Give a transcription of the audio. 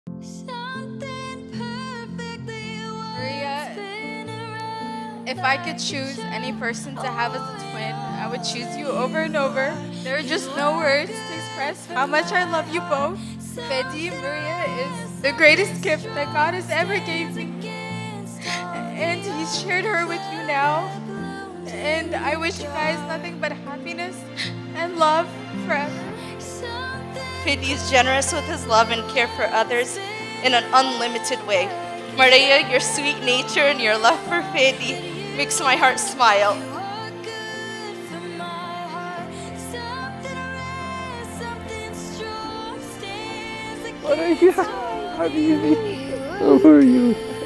Maria, if I could choose any person to have as a twin, I would choose you over and over. There are just no words to express how much I love you both. Fady, Maria is the greatest gift that God has ever gave me. And He's shared her with you now. And I wish you guys nothing but happiness and love forever. Fady is generous with his love and care for others in an unlimited way. Maria, your sweet nature and your love for Fady makes my heart smile. Maria, Habibi, how are you?